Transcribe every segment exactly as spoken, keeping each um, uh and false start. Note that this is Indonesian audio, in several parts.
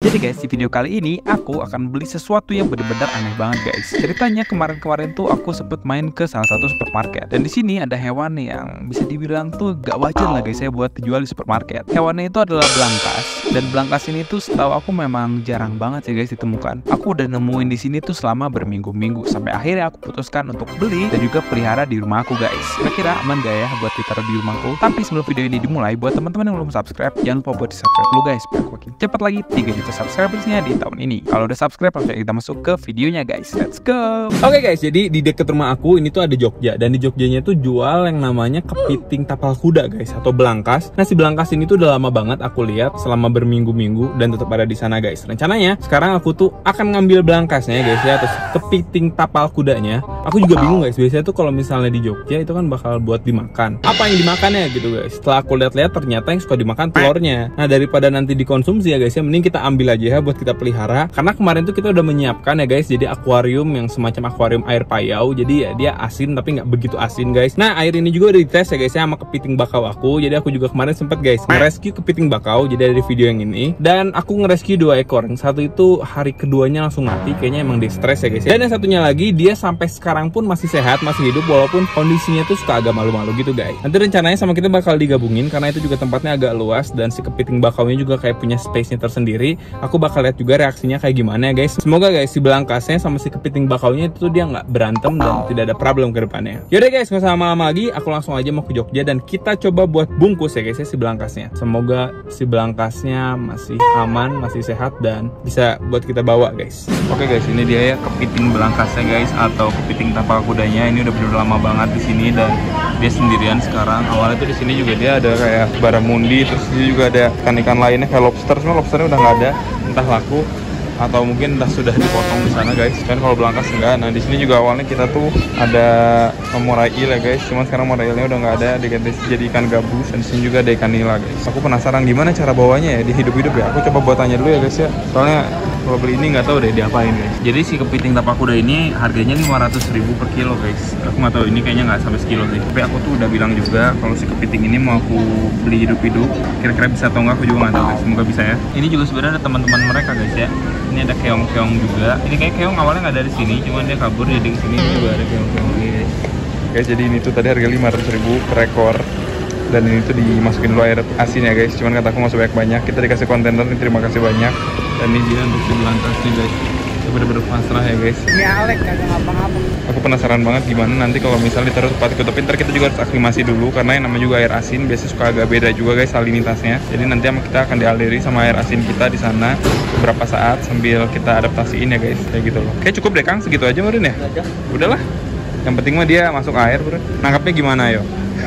Jadi guys, di video kali ini aku akan beli sesuatu yang benar-benar aneh banget guys. Ceritanya kemarin-kemarin tuh aku sempet main ke salah satu supermarket, dan di sini ada hewan yang bisa dibilang tuh gak wajar lah guys ya buat dijual di supermarket. Hewannya itu adalah belangkas, dan belangkas ini tuh setahu aku memang jarang banget sih guys ditemukan. Aku udah nemuin di sini tuh selama berminggu-minggu, sampai akhirnya aku putuskan untuk beli dan juga pelihara di rumah aku guys. Kira-kira aman gak ya buat ditaruh di rumahku? Tapi sebelum video ini dimulai, buat teman-teman yang belum subscribe, jangan lupa buat di subscribe dulu guys, biar aku makin cepat lagi tiga juta subscribersnya di tahun ini. Kalau udah subscribe, langsung kita masuk ke videonya guys. Let's go. Oke guys, jadi di deket rumah aku ini tuh ada Jogja, dan di Jogjanya tuh jual yang namanya kepiting tapal kuda guys, atau belangkas. Nah, si belangkas ini tuh udah lama banget aku lihat selama berminggu-minggu dan tetap ada di sana guys. Rencananya sekarang aku tuh akan ngambil belangkasnya guys ya, terus kepiting tapal kudanya. Aku juga bingung guys, biasanya tuh kalau misalnya di Jogja itu kan bakal buat dimakan. Apa yang dimakannya gitu guys? Setelah aku lihat-lihat ternyata yang suka dimakan telurnya. Nah, daripada nanti dikonsumsi ya guys ya, mending kita ambil aja ya buat kita pelihara. Karena kemarin tuh kita udah menyiapkan ya guys, jadi akuarium yang semacam akuarium air payau. Jadi ya dia asin tapi nggak begitu asin guys. Nah, air ini juga udah dites ya guys ya sama kepiting bakau aku. Jadi aku juga kemarin sempet guys nge-rescue kepiting bakau, jadi ada di video yang ini. Dan aku nge-rescue dua ekor. Yang satu itu hari keduanya langsung mati, kayaknya emang di stres ya guys ya. Dan yang satunya lagi dia sampai sekarang pun masih sehat, masih hidup, walaupun kondisinya tuh suka agak malu-malu gitu guys. Nanti rencananya sama kita bakal digabungin karena itu juga tempatnya agak luas, dan si kepiting bakaunya juga kayak punya space-nya tersendiri. Aku bakal lihat juga reaksinya kayak gimana ya guys. Semoga guys si belangkasnya sama si kepiting bakaunya itu tuh dia nggak berantem dan tidak ada problem ke depannya. Yaudah guys, nggak usah lama-lama lagi, aku langsung aja mau ke Jogja dan kita coba buat bungkus ya guys ya si belangkasnya. Semoga si belangkasnya masih aman, masih sehat dan bisa buat kita bawa guys. Oke guys, ini dia ya kepiting belangkasnya guys, atau kepiting tapal kudanya. Ini udah bener lama banget di sini dan dia sendirian sekarang. Awalnya tuh di sini juga dia ada kayak baramundi, terus dia juga ada ikan-ikan lainnya kayak lobster. Semua lobsternya udah nggak ada, entah laku atau mungkin udah sudah dipotong di sana guys. Kan kalau belangkas enggak. Nah, di sini juga awalnya kita tuh ada morai eel ya guys. Cuman sekarang morai eelnya udah nggak ada, diganti jadi ikan gabus. Dan di sini juga ada ikan nila guys. Aku penasaran gimana cara bawanya ya, di hidup-hidup ya. Aku coba buat tanya dulu ya guys ya. Soalnya kalau beli ini nggak tahu deh diapain guys. Jadi si kepiting tapal kuda ini harganya lima ratus ribu per kilo guys. Aku nggak tahu ini kayaknya nggak sampai sekilo sih. Tapi aku tuh udah bilang juga kalau si kepiting ini mau aku beli hidup-hidup. Kira-kira bisa atau nggak aku juga nggak tahu guys. Semoga bisa ya. Ini juga sebenarnya ada teman-teman mereka guys ya. Ini ada keong-keong juga. Ini kayak keong awalnya nggak ada di sini, cuman dia kabur jadi ke sini juga ada keong-keong ini guys. Guys, jadi ini tuh tadi harga lima ratus ribu per ekor. Dan ini tuh dimasukin dulu air asin ya guys. Cuman kataku masuk banyak-banyak. Kita dikasih kontainer nih, terima kasih banyak. Dan ini dia untuk si belangkas nih guys. Itu bener-bener pasrah ya guys. Ini Alek kagak ngapa-ngapa. Aku penasaran banget gimana nanti kalau misalnya ditaruh tempat itu. Tapi ntar kita juga harus aklimasi dulu, karena yang namanya juga air asin biasanya suka agak beda juga guys salinitasnya. Jadi nanti kita akan dialiri sama air asin kita di sana beberapa saat sambil kita adaptasiin ya guys. Kayak gitu loh. Kayak cukup deh Kang, segitu aja Bro ya. Udahlah. Yang penting mah dia masuk air Bro. Nangkapnya gimana yo?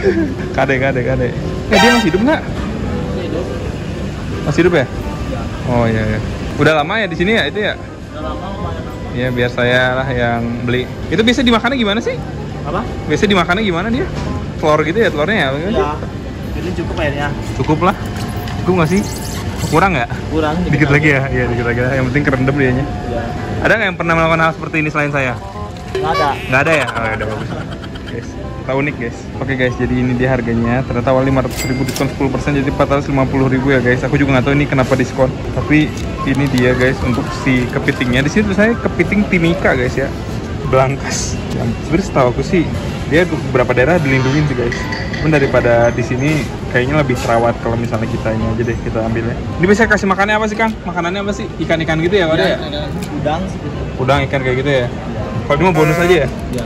Kade kade kade. Eh, dia masih hidup nggak? Masih hidup. Masih hidup ya? Ya. Oh iya ya. Udah lama ya di sini ya itu ya? Udah lama lumayan. Iya, biar saya lah yang beli. Itu biasa dimakannya gimana sih? Apa? Biasa dimakannya gimana dia? Telur gitu ya, telurnya ya? Ya. Ini cukup airnya. Cukup lah. Cukup nggak sih? Kurang nggak? Kurang. Dikit lagi ya? Iya, dikit lagi. Yang penting kerendam dianya. Ya. Ada nggak yang pernah melakukan hal seperti ini selain saya? Nggak ada. Nggak ada ya? Oh ya udah bagus. Guys, kita unik guys. Oke guys, jadi ini dia harganya. Ternyata awal lima ratus ribu diskon sepuluh persen jadi empat ratus lima puluh ribu ya guys. Aku juga nggak tahu ini kenapa diskon. Tapi ini dia guys untuk si kepitingnya. Di sini tuh saya kepiting timika guys ya. Belangkas. Sebenarnya setahu aku sih dia beberapa daerah dilindungin sih guys. Cuman daripada di sini kayaknya lebih terawat kalau misalnya kita ini aja deh kita ambil ya. Ini bisa kasih makannya apa sih Kang? Makanannya apa sih? Ikan-ikan gitu ya, ada ya? Udang segitu. Udang ikan kayak gitu ya. Kalau ini mau bonus aja ya? Ya.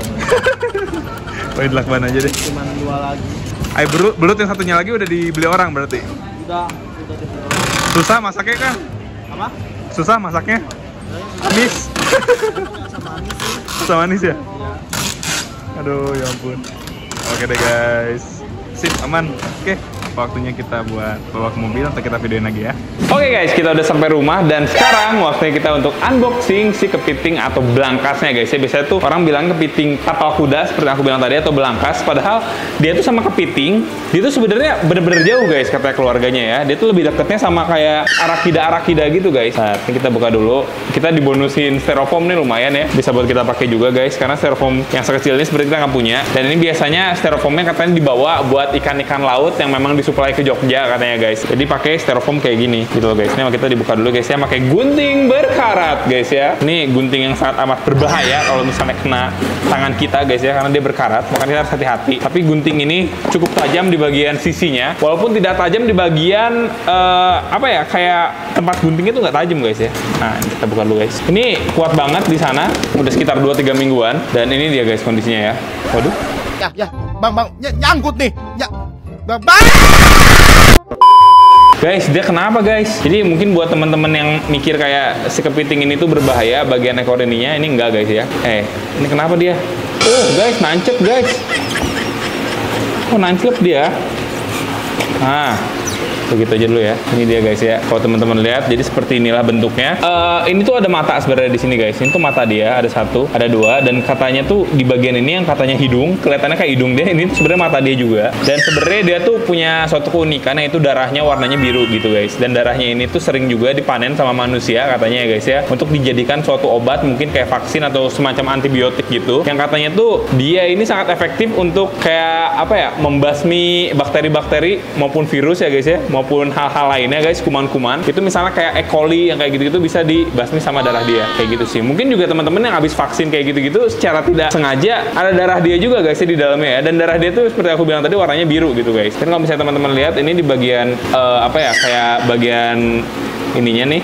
Oh, dilakban aja deh. Cuman dua lagi. Ayo belut, belut yang satunya lagi udah dibeli orang berarti. Udah, udah dibeli. Susah masaknya Kang? Apa? Susah masaknya? Manis. Sama manis sih. Susah manis ya? Ya. Aduh, ya ampun. Oke deh guys. Sip, aman. Oke. Waktunya kita buat bawa ke mobil, nanti kita videoin lagi ya. Oke guys, kita udah sampai rumah dan sekarang waktunya kita untuk unboxing si kepiting atau belangkasnya guys ya. Biasanya tuh orang bilang kepiting tapal kuda seperti aku bilang tadi atau belangkas, padahal dia tuh sama kepiting dia tuh sebenarnya bener-bener jauh guys katanya keluarganya ya. Dia tuh lebih deketnya sama kayak arakida-arakida gitu guys. Nah, ini kita buka dulu. Kita dibonusin styrofoam nih lumayan ya. Bisa buat kita pakai juga guys, karena styrofoam yang sekecil ini seperti kita nggak punya. Dan ini biasanya styrofoamnya katanya dibawa buat ikan-ikan laut yang memang disuplai ke Jogja katanya guys. Jadi pakai styrofoam kayak gini gitu loh guys. Ini kita dibuka dulu guys ya, pakai gunting berkarat guys ya. Ini gunting yang sangat amat berbahaya kalau misalnya kena tangan kita guys ya, karena dia berkarat, makanya kita harus hati-hati. Tapi gunting ini cukup tajam di bagian sisinya, walaupun tidak tajam di bagian uh, apa ya, kayak tempat guntingnya itu nggak tajam guys ya. Nah, kita buka dulu guys. Ini kuat banget di sana, udah sekitar dua tiga mingguan, dan ini dia guys kondisinya ya. Waduh. Ya, ya, bang, bang, ny nyangkut nih, ya, bang, bang. Guys, dia kenapa guys? Jadi mungkin buat teman-teman yang mikir kayak si kepiting ini tuh berbahaya bagian ekor ininya, ini enggak guys ya. Eh, ini kenapa dia? Oh guys, nancep guys. Oh nancep dia. Nah, begitu aja dulu ya. Ini dia guys ya. Kalau teman-teman lihat, jadi seperti inilah bentuknya. Uh, ini tuh ada mata sebenarnya di sini guys. Ini tuh mata dia, ada satu, ada dua, dan katanya tuh di bagian ini yang katanya hidung, kelihatannya kayak hidung dia. Ini tuh sebenarnya mata dia juga. Dan sebenarnya dia tuh punya suatu keunikan, yaitu darahnya warnanya biru gitu guys. Dan darahnya ini tuh sering juga dipanen sama manusia katanya ya guys ya, untuk dijadikan suatu obat, mungkin kayak vaksin atau semacam antibiotik gitu. Yang katanya tuh dia ini sangat efektif untuk kayak apa ya, membasmi bakteri-bakteri maupun virus ya guys ya, maupun hal-hal lainnya guys, kuman-kuman itu misalnya kayak E. coli yang kayak gitu-gitu bisa dibasmi sama darah dia kayak gitu sih. Mungkin juga teman-teman yang habis vaksin kayak gitu-gitu secara tidak sengaja ada darah dia juga guys di dalamnya ya, dan darah dia tuh seperti aku bilang tadi warnanya biru gitu guys. Dan kalau misalnya teman-teman lihat ini di bagian uh, apa ya, kayak bagian ininya nih,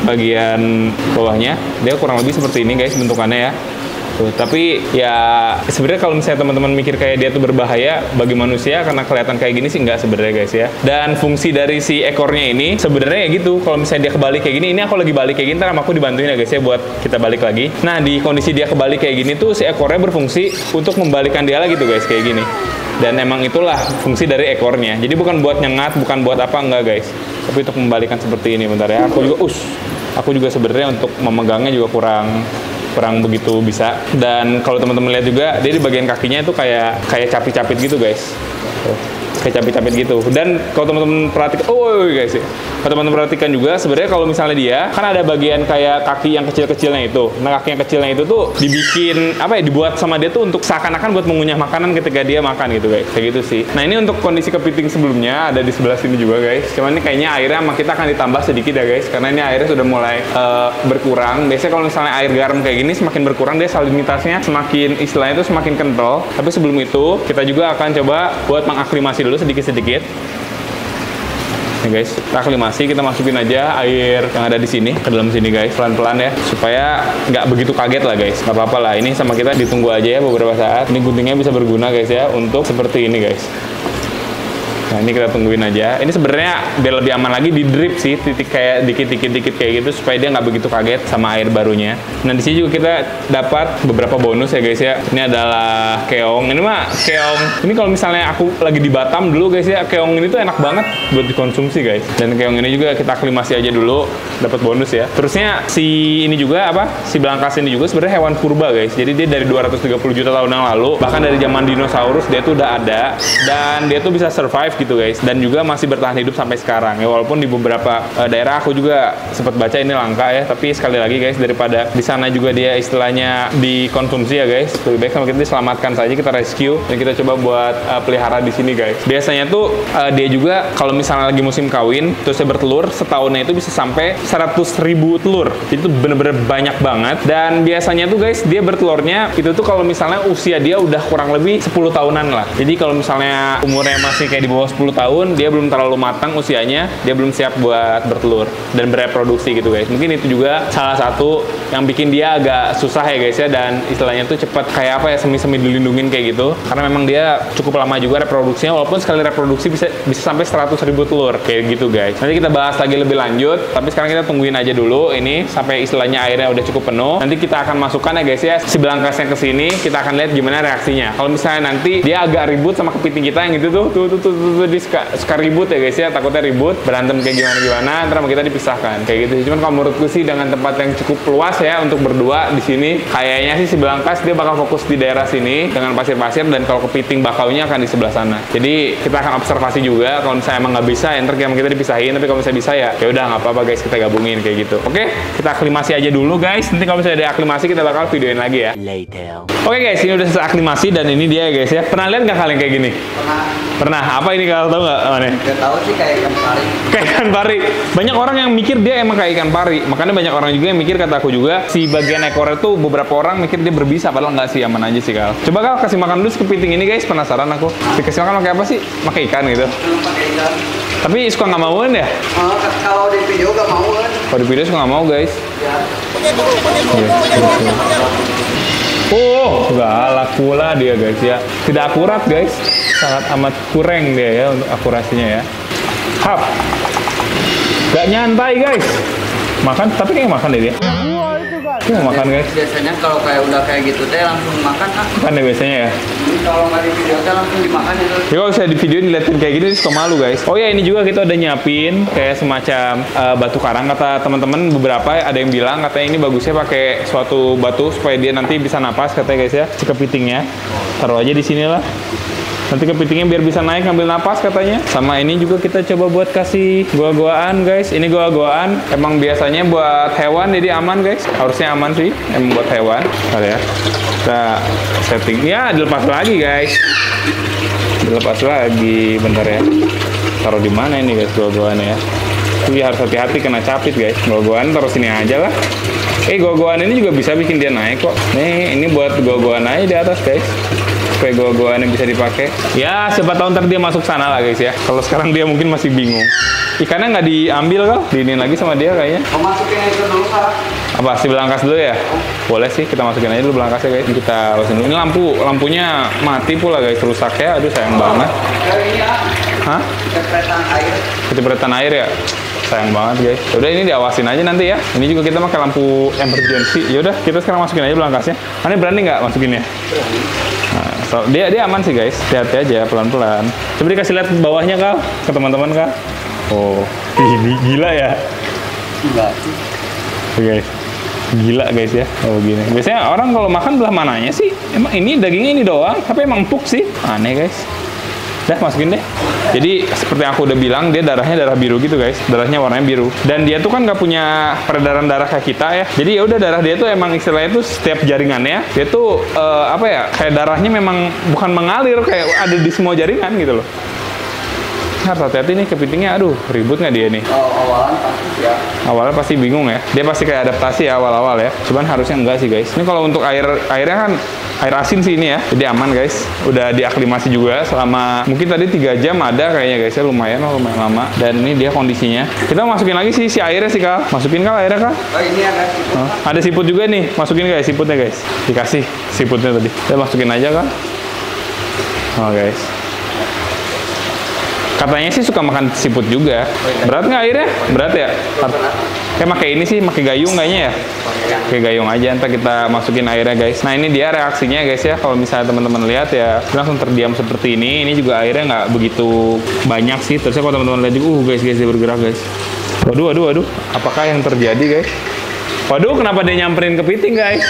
bagian bawahnya dia kurang lebih seperti ini guys bentukannya ya. Tuh, tapi ya sebenarnya kalau misalnya teman-teman mikir kayak dia tuh berbahaya bagi manusia karena kelihatan kayak gini sih enggak sebenarnya guys ya. Dan fungsi dari si ekornya ini sebenarnya ya gitu, kalau misalnya dia kebalik kayak gini, ini aku lagi balik kayak gini, ntar aku dibantuin ya guys ya buat kita balik lagi. Nah di kondisi dia kebalik kayak gini tuh si ekornya berfungsi untuk membalikan dia lagi tuh guys kayak gini. Dan emang itulah fungsi dari ekornya. Jadi bukan buat nyengat, bukan buat apa, enggak guys, tapi untuk membalikan seperti ini. Bentar ya, aku juga us aku juga sebenarnya untuk memegangnya juga kurang kurang begitu bisa. Dan kalau teman-teman lihat juga dia di bagian kakinya itu kayak kayak capit-capit gitu guys. Tuh, kayak capit-capit gitu. Dan kalau teman-teman perhatikan, oh guys ya, kalau teman-teman perhatikan juga sebenarnya kalau misalnya dia kan ada bagian kayak kaki yang kecil-kecilnya itu. Nah kaki yang kecilnya itu tuh dibikin apa ya, dibuat sama dia tuh untuk seakan-akan buat mengunyah makanan ketika dia makan gitu guys, kayak gitu sih. Nah ini untuk kondisi kepiting sebelumnya ada di sebelah sini juga guys. Cuman ini kayaknya airnya sama kita akan ditambah sedikit ya guys, karena ini airnya sudah mulai uh, berkurang. Biasanya kalau misalnya air garam kayak gini semakin berkurang, dia salinitasnya semakin, istilahnya itu semakin kental. Tapi sebelum itu kita juga akan coba buat mengaklimasi dulu sedikit-sedikit. Nih guys, kita aklimasi, kita masukin aja air yang ada di sini ke dalam sini guys, pelan-pelan ya, supaya nggak begitu kaget lah guys. Nggak apa-apa lah, ini sama kita ditunggu aja ya beberapa saat. Ini guntingnya bisa berguna guys ya untuk seperti ini guys. Nah ini kita tungguin aja. Ini sebenarnya biar lebih aman lagi di drip sih, titik kayak dikit-dikit-dikit kayak gitu supaya dia nggak begitu kaget sama air barunya. Nah di sini juga kita dapat beberapa bonus ya guys ya. Ini adalah keong. Ini mah keong. Ini kalau misalnya aku lagi di Batam dulu guys ya, keong ini tuh enak banget buat dikonsumsi guys. Dan keong ini juga kita aklimasi aja dulu, dapat bonus ya. Terusnya si ini juga apa? Si belangkas ini juga sebenarnya hewan purba guys. Jadi dia dari dua ratus tiga puluh juta tahun yang lalu, bahkan dari zaman dinosaurus dia tuh udah ada, dan dia tuh bisa survive gitu guys, dan juga masih bertahan hidup sampai sekarang ya. Walaupun di beberapa uh, daerah aku juga sempat baca ini langka ya, tapi sekali lagi guys, daripada di sana juga dia istilahnya dikonsumsi ya guys, lebih baik sama kita diselamatkan saja, kita rescue dan kita coba buat uh, pelihara di sini guys. Biasanya tuh uh, dia juga kalau misalnya lagi musim kawin terus dia bertelur, setahunnya itu bisa sampai seratus ribu telur. Itu bener-bener banyak banget. Dan biasanya tuh guys, dia bertelurnya itu tuh kalau misalnya usia dia udah kurang lebih sepuluh tahunan lah. Jadi kalau misalnya umurnya masih kayak di bawah sepuluh tahun, dia belum terlalu matang usianya, dia belum siap buat bertelur dan bereproduksi gitu guys. Mungkin itu juga salah satu yang bikin dia agak susah ya guys ya, dan istilahnya tuh cepat kayak apa ya, semi-semi dilindungin kayak gitu, karena memang dia cukup lama juga reproduksinya, walaupun sekali reproduksi bisa bisa sampai seratus ribu telur kayak gitu guys. Nanti kita bahas lagi lebih lanjut, tapi sekarang kita tungguin aja dulu ini sampai istilahnya airnya udah cukup penuh. Nanti kita akan masukkan ya guys ya si belangkasnya ke sini, kita akan lihat gimana reaksinya. Kalau misalnya nanti dia agak ribut sama kepiting kita yang itu tuh tuh tuh tuh, tuh, tuh di suka, suka ribut ya guys ya, takutnya ribut, berantem kayak gimana-gimana, ntar sama kita dipisahkan kayak gitu sih. Cuman kalau menurutku sih dengan tempat yang cukup luas ya untuk berdua di sini, kayaknya sih si belangkas dia bakal fokus di daerah sini dengan pasir-pasir, dan kalau kepiting bakaunya akan di sebelah sana. Jadi kita akan observasi juga, kalau misalnya emang nggak bisa ya ntar kita dipisahin, tapi kalau misalnya bisa ya ya udah nggak apa-apa guys, kita gabungin kayak gitu. Oke, kita aklimasi aja dulu guys, nanti kalau misalnya ada aklimasi kita bakal videoin lagi ya. Later. Oke guys, ini udah selesai aklimasi dan ini dia ya guys ya. Pernah lihat nggak kalian kayak gini? Pernah. Pernah. Apa ini Kal, tau nggak mana? Gak tahu sih kayak ikan pari. Kayak ikan pari. Banyak orang yang mikir dia emang kayak ikan pari. Makanya banyak orang juga yang mikir, kata aku juga, si bagian ekornya tuh beberapa orang mikir dia berbisa, padahal nggak sih, aman aja sih Kal. Coba Kal kasih makan dulu si kepiting ini guys, penasaran aku. Dikasih makan pakai apa sih? Pakai ikan gitu. Belum pakai ikan. Tapi suka nggak mauin ya? Oh, kalau di video gak mau kan? Kalau di video suka nggak mau guys. Ya. Oh, galak pula dia guys ya. Tidak akurat guys. Sangat amat kurang dia ya untuk akurasinya ya. Hap. Gak nyantai guys. Makan, tapi kayak makan deh dia. Dia mau makan guys. Biasanya kalau kayak udah kayak gitu teh langsung makan kan? Kan deh biasanya ya. Ini kalau nggak di video teh langsung dimakan itu. Ya kalau saya di video diliatin kayak gini suka malu guys. Oh ya, ini juga kita udah nyiapin kayak semacam uh, batu karang, kata teman-teman beberapa ada yang bilang katanya ini bagusnya pakai suatu batu supaya dia nanti bisa napas katanya guys ya, si kepitingnya. Taruh aja di sini lah. Nanti kepitingnya biar bisa naik ngambil napas katanya. Sama ini juga kita coba buat kasih goa-goaan guys. Ini goa-goaan emang biasanya buat hewan jadi aman guys. Harusnya aman sih emang buat hewan. Bentar ya. Kita setting. Ya dilepas lagi guys. Dilepas lagi. Bentar ya. Taruh di mana ini guys goa-goaan ya. Tapi harus hati-hati kena capit guys. Goa-goaan taruh sini aja lah. Eh goa-goaan ini juga bisa bikin dia naik kok. Nih ini buat goa-goaan aja di atas guys. Supaya goa-goaan yang bisa dipakai. Ya, siapa tahu ntar dia masuk sana lah guys ya. Kalau sekarang dia mungkin masih bingung. Ikannya nggak diambil kok, diinin lagi sama dia kayaknya. Mau masukin itu dulu Kak? Apa, si belangkas dulu ya? Boleh sih, kita masukin aja dulu belangkasnya guys. Kita lepasin dulu. Ini lampu, lampunya mati pula guys, rusak ya. Aduh sayang banget. Kayak ini ya. Hah? Kecipratan air. Kecipratan air ya? Sayang banget guys. Udah ini diawasin aja nanti ya. Ini juga kita pakai lampu emergency. Yaudah, kita sekarang masukin aja belangkasnya. Ane berani nggak masukinnya? Nah, so, dia dia aman sih guys. Hati-hati aja, pelan-pelan. Coba dikasih lihat bawahnya Kal, ke teman-teman Kal. Oh, ini gila ya. Enggak. Oke guys. Gila guys ya. Oh gini. Biasanya orang kalau makan belah mananya sih? Emang ini dagingnya ini doang, tapi emang empuk sih. Aneh guys. Dah masukin deh. Jadi seperti yang aku udah bilang, dia darahnya darah biru gitu guys. Darahnya warnanya biru. Dan dia tuh kan nggak punya peredaran darah kayak kita ya. Jadi ya udah darah dia tuh emang istilahnya tuh setiap jaringannya dia tuh uh, apa ya? Kayak darahnya memang bukan mengalir, kayak ada di semua jaringan gitu loh. Harus hati-hati nih kepitingnya. Aduh, ribut nggak dia nih? Oh, awalan pasti ya. Awalnya pasti bingung ya. Dia pasti kayak adaptasi ya awal-awal ya. Cuman harusnya enggak sih guys. Ini kalau untuk air airnya kan air asin sih ini ya. Jadi aman guys. Udah diaklimasi juga selama mungkin tadi tiga jam ada kayaknya guys ya. Lumayan lah, lumayan lama. Dan ini dia kondisinya. Kita masukin lagi sih si airnya sih Kal. Masukin Kal airnya Kal. Oh, ini ada siput. Oh, ada siput juga nih. Masukin guys siputnya guys. Dikasih siputnya tadi. Kita masukin aja Kal. Oh guys. Katanya sih suka makan siput juga. Berat nggak airnya? Berat ya? Kayak pakai ini sih, pakai gayung kayaknya ya? Pakai gayung aja, ntar kita masukin airnya guys. Nah ini dia reaksinya guys ya. Kalau misalnya teman-teman lihat ya, langsung terdiam seperti ini. Ini juga airnya nggak begitu banyak sih. Terusnya kalau teman-teman lihat juga, uh guys guys dia bergerak guys. Waduh, waduh, waduh. Apakah yang terjadi guys? Waduh, kenapa dia nyamperin kepiting guys?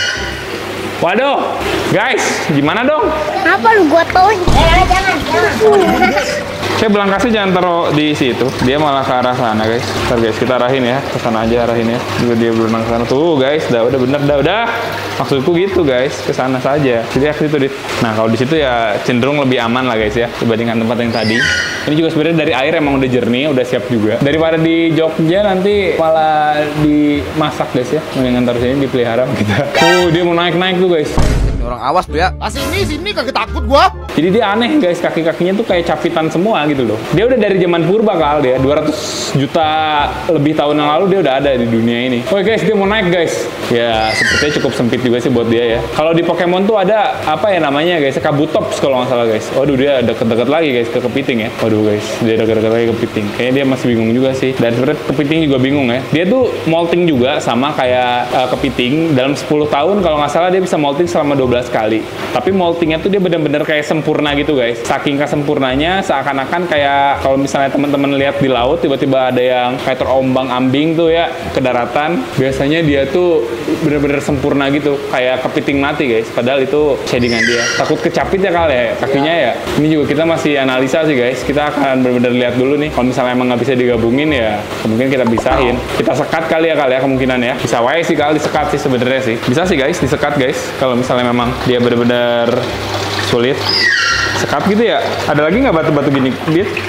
Waduh, guys, gimana dong? Apa lu gua tau? Eh, jangan, jangan. Saya belangkasnya jangan taruh di situ. Dia malah ke arah sana, guys. Ntar guys, kita arahin ya. Ke sana aja arahin ya. Juga dia berenang ke sana. Tuh, guys. Udah, udah bener. Udah, udah. Maksudku gitu, guys. Ke sana saja. Jadi ke situ, Dit. Nah, kalau di situ ya cenderung lebih aman lah, guys ya. Dibandingkan tempat yang tadi. Ini juga sebenarnya dari air emang udah jernih, udah siap juga. Daripada di Jogja nanti malah dimasak, guys ya. Mendingan taruh sini dipelihara kita. Tuh, dia mau naik-naik tuh, guys. Orang awas tuh ya. Ah sini sini kagak takut gua. Jadi dia aneh guys, kaki-kakinya tuh kayak capitan semua gitu loh. Dia udah dari zaman purba Kal dia, dua ratus juta lebih tahun yang lalu dia udah ada di dunia ini. Oke guys, dia mau naik guys. Ya sepertinya cukup sempit juga sih buat dia ya. Kalau di Pokemon tuh ada apa ya namanya guys, Kabutops kalau nggak salah guys. Waduh dia deket-deket lagi guys ke kepiting ya. Waduh guys, dia deket-deket lagi ke kepiting. Kayaknya dia masih bingung juga sih. Dan sebenarnya kepiting juga bingung ya. Dia tuh molting juga sama kayak uh, kepiting. Dalam sepuluh tahun kalau nggak salah dia bisa molting selama dua belas kali. Tapi moltingnya tuh dia bener-bener kayak sempurna gitu guys. Saking kesempurnanya seakan-akan kayak kalau misalnya teman-teman lihat di laut tiba-tiba ada yang kayak terombang-ambing tuh ya ke daratan. Biasanya dia tuh bener-bener sempurna gitu kayak kepiting mati guys. Padahal itu shadingan dia. Takut kecapit ya kali ya kakinya ya. Ini juga kita masih analisa sih guys. Kita akan bener-bener lihat dulu nih. Kalau misalnya emang nggak bisa digabungin ya kemungkinan kita pisahin. Kita sekat kali ya kali ya kemungkinan ya. Bisa wae sih kali disekat sih sebenarnya sih. Bisa sih guys disekat guys. Kalau misalnya memang dia bener-bener sulit sekat gitu ya. Ada lagi nggak batu-batu gini, Dit?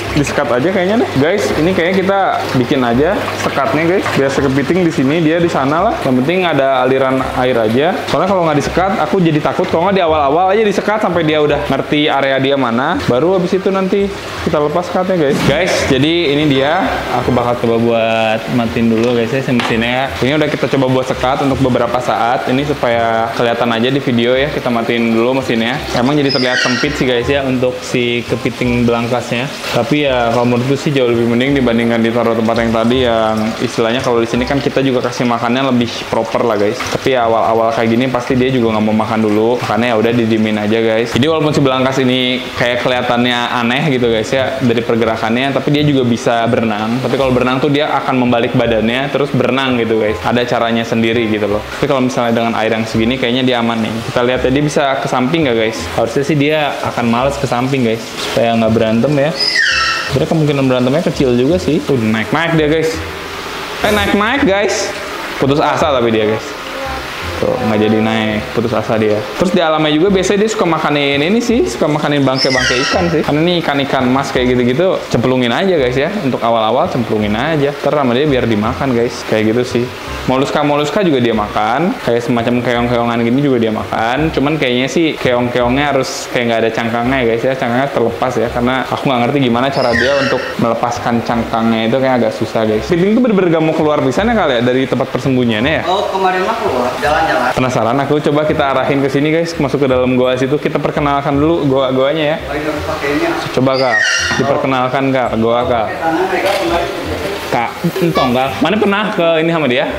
disekat aja kayaknya deh. Guys, ini kayaknya kita bikin aja sekatnya guys. Biar kepiting di sini, dia di sana lah. Yang penting ada aliran air aja. Soalnya kalau nggak disekat, aku jadi takut. Kalau nggak di awal-awal aja disekat sampai dia udah ngerti area dia mana. Baru habis itu nanti kita lepas sekatnya guys. Guys, jadi ini dia. Aku bakal coba buat matiin dulu guys ya mesinnya. Ini udah kita coba buat sekat untuk beberapa saat. Ini supaya kelihatan aja di video ya. Kita matiin dulu mesinnya. Emang jadi terlihat sempit sih guys ya untuk si kepiting belangkasnya. Tapi ya kalau menurutku sih jauh lebih mending dibandingkan ditaruh tempat yang tadi yang istilahnya kalau di sini kan kita juga kasih makannya lebih proper lah guys. Tapi ya, awal-awal kayak gini pasti dia juga nggak mau makan dulu. Makanya ya udah didimin aja guys. Jadi walaupun si belangkas ini kayak kelihatannya aneh gitu guys ya dari pergerakannya, tapi dia juga bisa berenang. Tapi kalau berenang tuh dia akan membalik badannya terus berenang gitu guys. Ada caranya sendiri gitu loh. Tapi kalau misalnya dengan air yang segini kayaknya dia aman nih. Kita lihat ya dia bisa ke samping nggak guys? Harusnya sih dia akan males ke samping guys supaya nggak berantem ya. Sebenarnya kemungkinan berantemnya kecil juga sih. Tuh naik-naik dia guys. Eh naik-naik guys. Putus asa tapi dia guys. Tuh nggak jadi naik, putus asa dia. Terus di alamnya juga biasanya dia suka makanin ini sih, suka makanin bangkai-bangkai ikan sih. Karena ini ikan-ikan mas kayak gitu-gitu, cemplungin aja guys ya. Untuk awal-awal cemplungin aja. Terus sama dia biar dimakan guys, kayak gitu sih. Moluska-moluska juga dia makan, kayak semacam keong-keongan gini juga dia makan. Cuman kayaknya sih keong-keongnya harus kayak nggak ada cangkangnya ya guys ya, cangkangnya terlepas ya. Karena aku nggak ngerti gimana cara dia untuk melepaskan cangkangnya itu kayak agak susah guys. Kepiting itu bener-bener gak mau keluar pisannya kali ya dari tempat persembunyiannya ya. Oh kemarin mah keluar jalan-jalan. Penasaran aku, coba kita arahin ke sini guys, masuk ke dalam goa situ. Kita perkenalkan dulu goa-goanya ya. Lagi harus pakainya. Coba kak, diperkenalkan kak, goa kak. Tangan mereka kemarin. Kak, entong kak, mana pernah ke ini sama dia?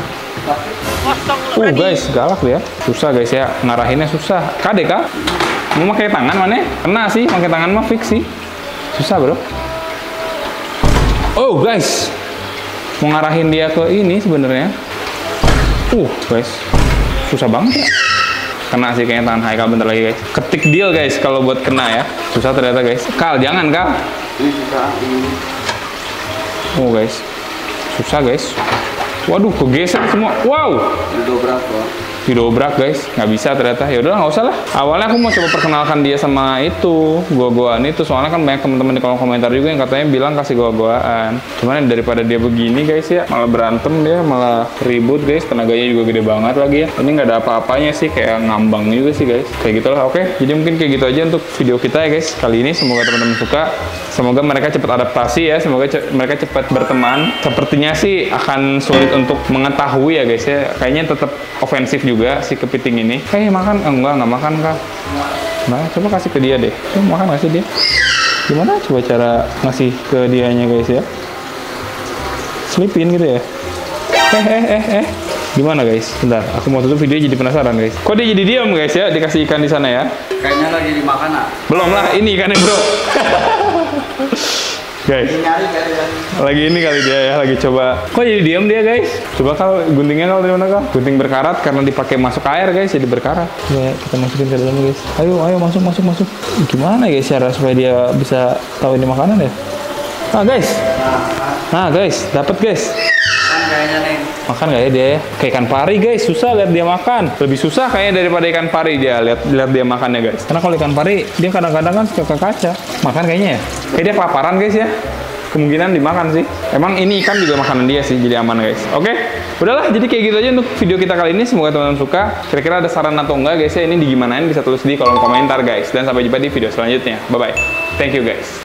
Uh guys, galak dia. Susah guys ya, ngarahinnya susah. Kade kak, mau pakai tangan mana? Kena sih, pakai tangan mah fix sih. Susah bro. Oh guys, mau ngarahin dia ke ini sebenarnya. Uh guys, susah banget ya. Kena sih kayaknya tangan Haikal bentar lagi guys. Ketik deal guys kalau buat kena ya. Susah ternyata guys. Kal, jangan Kal. Ini susah. Ini. Oh guys, susah guys. Waduh, kegeser semua. Wow. Didobrak loh. Didobrak guys, nggak bisa ternyata. Ya udah nggak usah lah. Awalnya aku mau coba perkenalkan dia sama itu goa-goaan itu. Soalnya kan banyak teman-teman di kolom komentar juga yang katanya bilang kasih goa-goaan. Cuman daripada dia begini guys ya, malah berantem dia, malah ribut guys. Tenaganya juga gede banget lagi ya. Ini nggak ada apa-apanya sih, kayak ngambang juga sih guys. Kayak gitulah. Oke, jadi mungkin kayak gitu aja untuk video kita ya guys kali ini. Semoga teman-teman suka. Semoga mereka cepat adaptasi ya. Semoga ce mereka cepat berteman. Sepertinya sih akan sulit untuk mengetahui ya guys ya. Kayaknya tetap ofensif juga si kepiting ini. Eh makan? Oh, enggak, nggak makan kak. Nah, coba kasih ke dia deh. Coba makan nggak sih dia? Gimana coba cara ngasih ke dianya guys ya? Selipin gitu ya? Eh eh eh eh. Gimana guys? Bentar, aku mau tutup video jadi penasaran guys. Kok dia jadi diam guys ya? Dikasih ikan di sana ya? Kayaknya lagi dimakan ah. Belum lah, ini ikannya bro. Guys, Nyari kali ya. lagi ini kali dia ya, lagi coba. Kok jadi diam dia guys? Coba kalau guntingnya kalau dari mana kak? Gunting berkarat karena dipakai masuk air guys, jadi berkarat. Ya kita masukin ke dalam guys. Ayo, ayo masuk, masuk, masuk. Gimana guys cara supaya dia bisa tahu ini makanan ya? Nah guys, nah guys, dapat guys. Kan kayaknya nih. Makan nggak ya dia? Kayak ikan pari guys, susah lihat dia makan. Lebih susah kayaknya daripada ikan pari dia lihat lihat dia makannya guys. Karena kalau ikan pari dia kadang-kadang kan suka ke kaca. Makan kayaknya ya. Kayak dia kelaparan guys ya. Kemungkinan dimakan sih. Emang ini ikan juga makanan dia sih, jadi aman guys. Oke, udahlah. Jadi kayak gitu aja untuk video kita kali ini. Semoga teman-teman suka. Kira-kira ada saran atau enggak guys ya? Ini digimanain bisa tulis di kolom komentar guys. Dan sampai jumpa di video selanjutnya. Bye bye. Thank you guys.